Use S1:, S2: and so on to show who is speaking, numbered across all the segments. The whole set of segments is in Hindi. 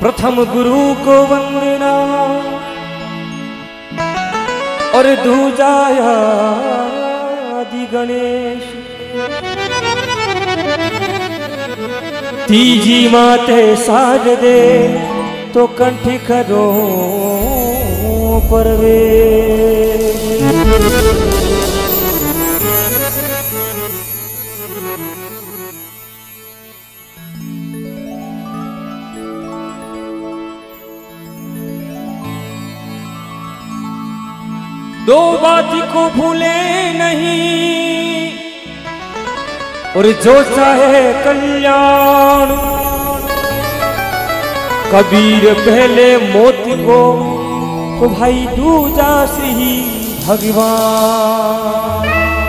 S1: प्रथम गुरु को वंदना और दूजा आदि गणेश, तीजी माते साजदे तो कंठी करो परवेश। दो बात को भूले नहीं और जो चाहे कल्याण, कबीर पहले मोती को तो भाई दूजा से ही भगवान।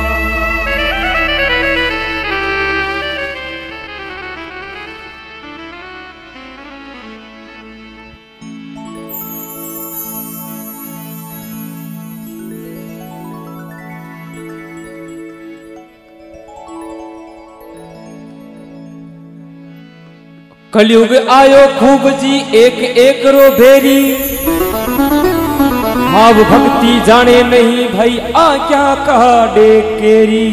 S1: कलयुग आयो खूब जी एक एक रो भेरी, भाव भक्ति जाने नहीं भाई आ क्या कहा डेकेरी।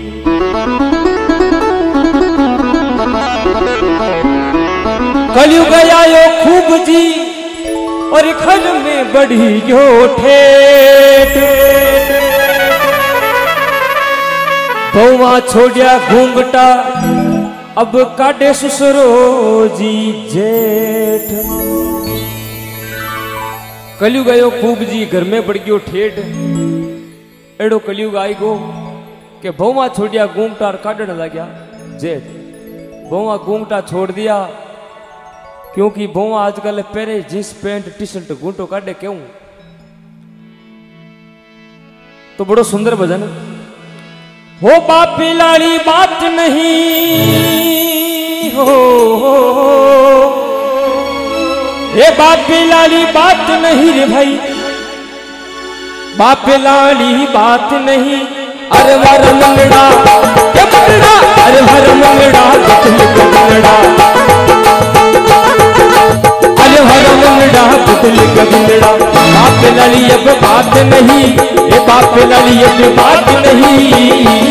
S1: कलयुग आयो खूब जी और घर में बढ़ी गयो ठेठ, बहुआ छोड़िया घूंघटा अब काटे ससुरो जी जेठ। कलयुग आयो खूब जी घर में बढ़ गयो ठेठ, एड़ो कलयुग आई गो के बहुआ छोड़िया घूंघटा काटने लग्या जेठ। बहुआ घूंघटा छोड़ दिया क्योंकि बहुआ आजकल पहले जींस पैंट टी शर्ट घूंटो काटे क्यों। तो बड़ो सुंदर भजन हो बापी लाड़ी बात नहीं हो, ये बापी लाड़ी बात नहीं रे भाई, बापी लाड़ी बात नहीं। अरे हर मंगड़ा ये मंगड़ा, अरे हर मंगड़ा मंगड़ा, अरे हर मंगड़ा पुतल कबिलड़ा। बाप लाड़ी अब बात नहीं, ये बाप लाड़ी अब बात नहीं।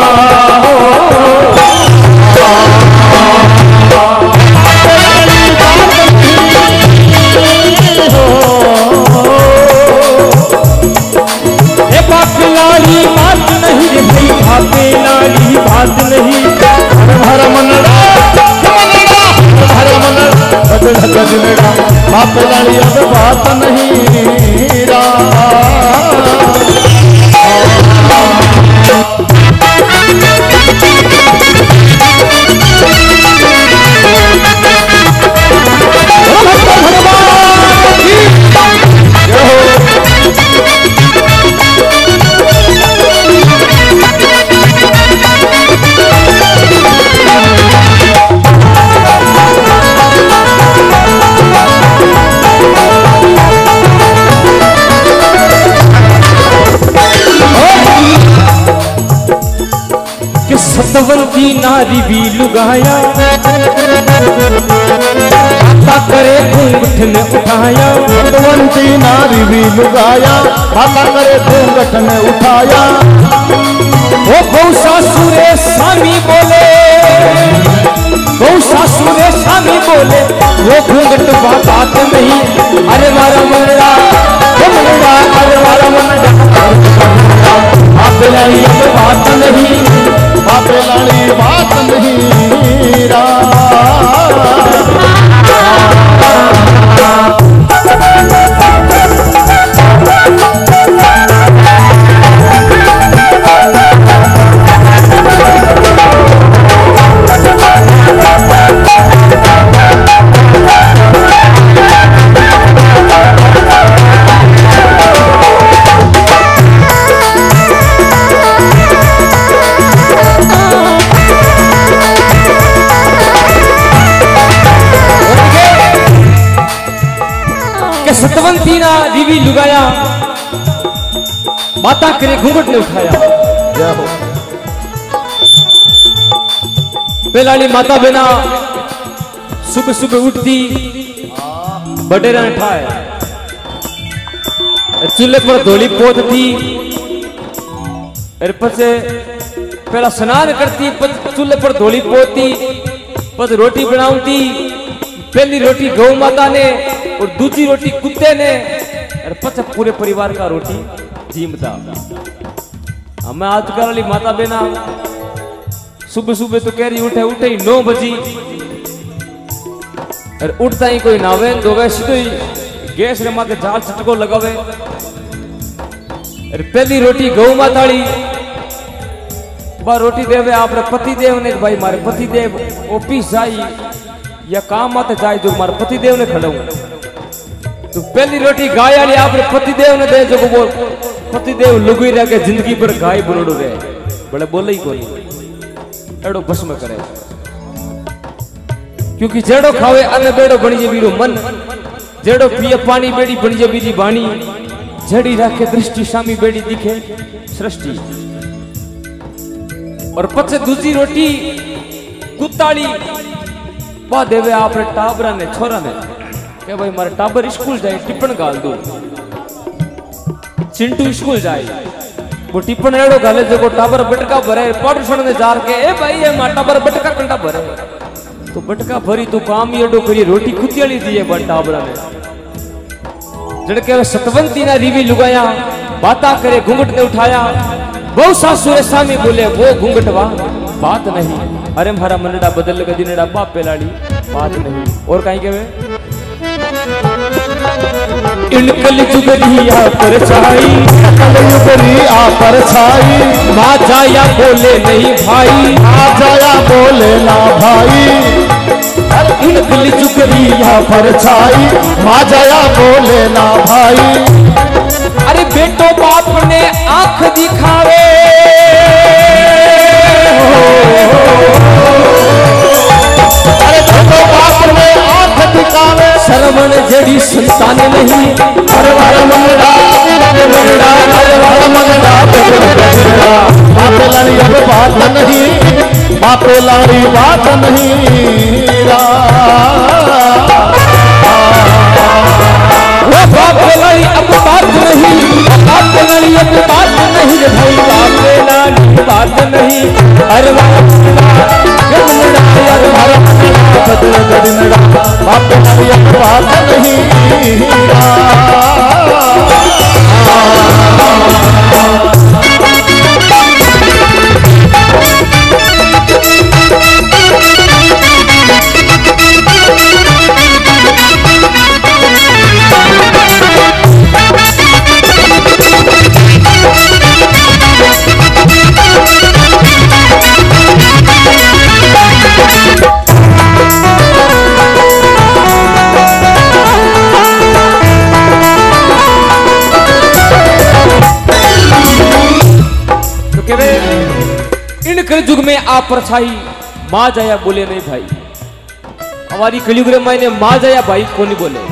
S1: बाप लाड़ी बात नहीं रे भाई, बाप लाड़ी बात नहीं। हर मनड़ा हर मनड़ा बदल बदलड़ा, बाप लाड़ी अब बात नहीं रा। सतवंती नारी भी लुगाया, बाता करे घूंघट में उठाया। सतवंती नारी भी लुगाया, बाता करे घूंघट में उठाया। वो बहु सासुरे स्वामी बोले, बहु सासुरे स्वामी बोले, वो घूंघट बात नहीं। अरे मारा मनड़ा वो मनड़ा, अरे मारा मनड़ा बाप लाड़ी बात नहीं, बाप लाड़ी बात नहीं रा। सतवंती ना दीवी लुगाया, बाता करे घूंघट ने उठाया। बेलाली माता बिना सुबह सुबह उठती
S2: बडेरा ने ठाए चूल्हे पर धोली पोत थी पछे पहला स्नान करती चूल्हे पर धोली पोती पछ रोटी बनाऊती पहली रोटी गौ माता ने और दूसरी रोटी कुत्ते ने और पछ पूरे परिवार का रोटी जीमता। हमें आजकल वाली माता बहना सुबह सुबह तो कह रही उठे उठे ही 9 बजी और उठता ही कोई नावे धोवे सीधो ही गैस रे माथे झाल छटको लगावे और पहली रोटी गौ माताड़ी बा रोटी देवे आपरे पति देव ने भाई मारे पति देव ऑफिस जाई या काम माते जाए जो मारे पति देव ने खड़ाऊं तो पहली रोटी गाय वाली आपरे पति देव ने दे जो बोल पति देव लुगई रह के जिंदगी पर गाय बुरड़ो रहे बड़े बोले ही कोई एड़ो भस्म करे क्योंकि जेड़ो खावे अन्न बेड़ो बनी जे बीरो मन जेड़ो पिए पानी बेड़ी बनी जे बीरी बाणी जड़ी रखे दृष्टि सामी बेड़ी दिखे सृष्टि और पछे दूसरी रोटी कुत्ताड़ी पा देवे आपरे टाबरा ने छोरा ने के भाई मारे टाबर स्कूल जाए टिप्पण गाल दो चिंटू स्कूल जाए वो टिप्पण एड़ो गाले जो टाबर बटका भरे पड़ोसन ने जार के ए भाई ये मा टाबर बटका कंटा भरे तो बटका भरी तो काम एडो करी रोटी खुतियाली दिए बन टाबरा ने जड़के सतवंती ना रीवी लुगाया बाता करे घूंघट ने उठाया बहु सासु सामी बोले वो घूंघटवा बात नहीं अरे हमारा मनड़ा बदल के दिनड़ा बाप पेलाड़ी बात नहीं और कहीं के वे इनकल जुगरिया पर छाई जुगरिया पर छाई माँ जाया बोले नहीं भाई माँ जाया बोले ना भाई इनकल जुगरिया पर छाई माँ जाया बोले ना भाई अरे बेटो बाप ने आंख दिखावे अरे बेटो बाप ने आंख दिखावे शर्मन जड़ी संतान नहीं हर हर मंगड़ा मंगड़ा हर हर मंगड़ा बाप लाड़ी अब बात नहीं बाप लाड़ी बात नहीं बाप लाड़ी अब बात नहीं बाप लाड़ी अब बात नहीं भाई बाप लाड़ी बात नहीं अरे बाप लाड़ी अब बात नहीं युग में आप परछाई माँ जाया बोले नहीं भाई हमारी कलयुग रे मायने माँ जाया भाई को नहीं बोले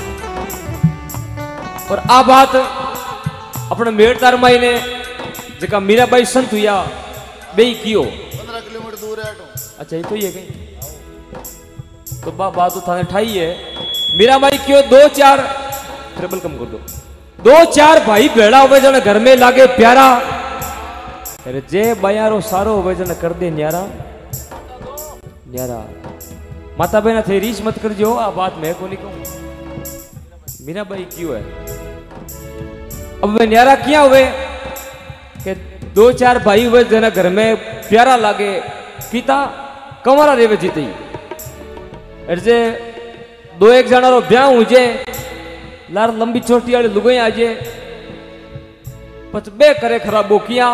S2: और आ बात अपने मेड़तार मायने जका मीरा भाई संत हुआ बे कियो
S3: 15 किलोमीटर दूर है
S2: अच्छा ये तो ये कहीं तो बात तो थाने ठाई है मीरा भाई क्यों 2-4 ट्रेबल कम कर दो 2-4 भाई भेड़ा हुए जन घर में लागे प्यारा अरे जे बयारो सारो हुए जन कर दे न्यारा न्यारा माता बहना थे रीच मत कर जो आ बात मैं को नहीं कहूं मीरा भाई क्यों है अब वे न्यारा क्या हुए कि 2-4 भाई हुए जन घर में प्यारा लागे कीता कमरा रेवे जीती ऐसे 2-1 जना रो ब्याह हुजे लार लंबी छोटी वाली लुगाई आजे पच बे करे खराबो किया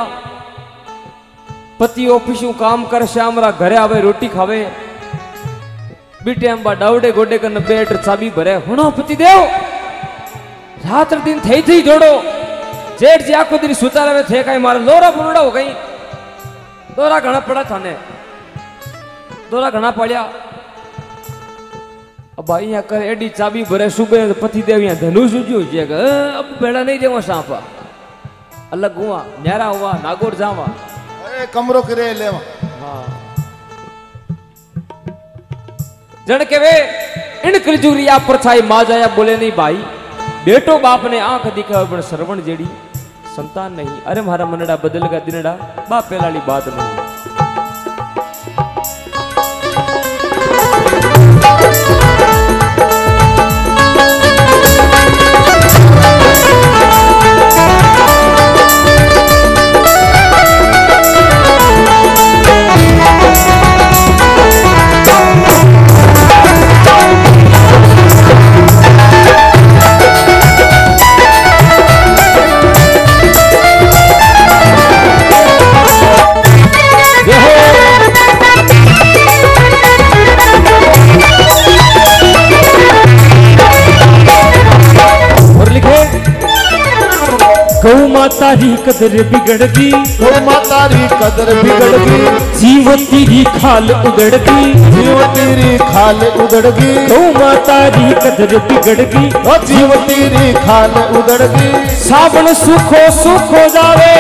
S2: पति ऑफिस काम कर शाम रा घरे आवे रोटी खावे बीटे हम बा डावडे गोडे कन बेट चाबी भरे हुनो पति देव रात दिन थई जोड़ो जेठ जी आखो दिन सुता रहे थे कहीं मारे लोरा बुरड़ा हो गई दोरा घना पड़ा थाने दोरा घना पड़िया अब भाई यहाँ कर एडी चाबी भरे सुबह पति देव यहाँ धनुष उज्जू अब बेड़ा नहीं देवा सांपा अलग हुआ न्यारा हुआ नागौर जावा
S3: कमरो करे लेवा
S2: हाँ जन के वे इन कलजुगरी आप पर छाई माँ जाया बोले नहीं भाई बेटो बाप ने आंख दिखा पर श्रवण जेड़ी संतान नहीं। अरे मारा मनड़ा बदल का दिनड़ा बाप पहला बात नहीं।
S1: गौ माता री कदर बिगड़ गई,
S3: गौ माता री कदर बिगड़ गई,
S1: जीव तेरी खाल उगड़ गई,
S3: जीव तेरी खाल उगड़ गई,
S1: गौ माता री कदर बिगड़ गई,
S3: जीव तेरी खाल उगड़ गई।
S1: सावन सुखो सुखो जावे,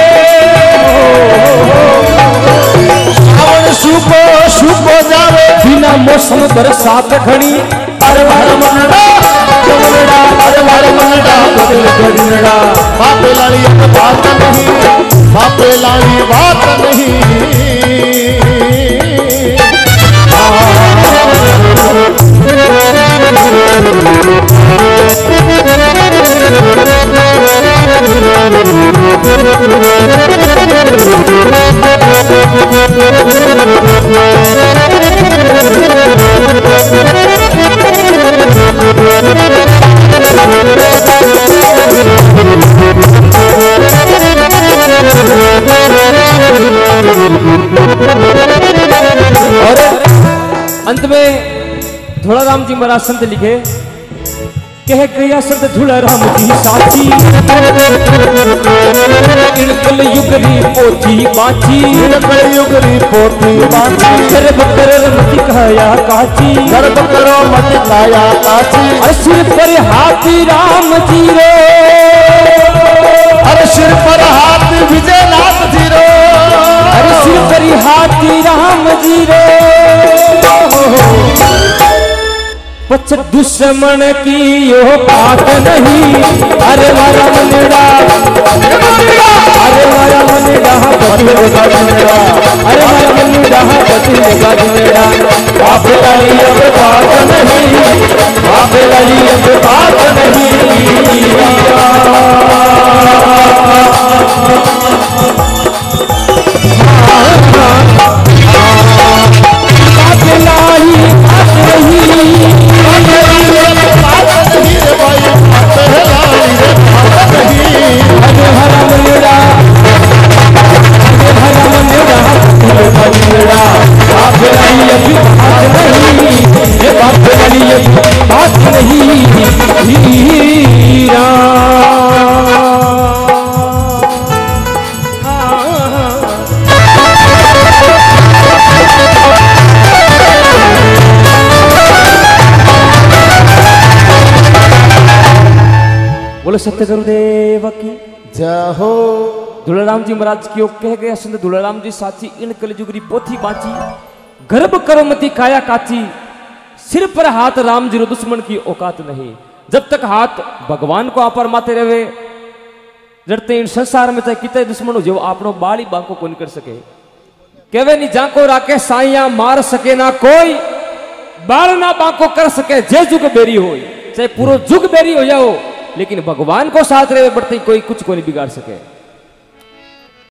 S3: सावन सुखो सुखो जावे,
S1: बिना मौसम बरसात घड़ी।
S3: अरे भर मनड़ा मनड़ा, अरे भर मनड़ा बदल गड़नड़ा। बापे लाली बात नहीं, बापे लाली बात नहीं।
S2: और अंत में धूला राम जी महाराज संत लिखे कह गया संत धूला राम जी साची, कल युग री पोथी बाची,
S3: कल युग री पोथी बाची,
S2: गर्भ करो मत खाया काची,
S3: गर्भ करो मत खाया काची।
S2: अरे सिर पर हाथी राम जी रो,
S3: अरे सिर पर हाथ विजयनाथ जी रो,
S2: अरे सिर पर हाथी राम जी रो। पछ दुश्मन की यो बात नहीं, अरे मारा मनड़ा, अरे मारा मनड़ा बदल गड़नड़ा, अरे मारा मनड़ा बदल गड़नड़ा। बाप लाली अब बात नहीं, बाप लाली अब बात नहीं। बोलो सत्य गुरुदेव की
S3: जय हो।
S2: धूलाराम जी महाराज की कह गया संत धूलाराम जी साची, इन कलयुगरी पोथी बाची, गर्भ करो मती काया काची, सिर पर हाथ राम जी रो दुश्मन की औकात नहीं। जब तक हाथ भगवान को आपर माते रहे जड़ते इन संसार में चाहे कितने दुश्मन हो जो आपनो बाली बांको को नहीं कर सके। केवे नहीं जाको राके साइया मार सके ना कोई, बाल ना बांको कर सके जे जुग बेरी हो, चाहे पूरा जुग बेरी हो जाओ, लेकिन भगवान को साथ रहे बढ़ते कोई कुछ को नहीं बिगाड़ सके।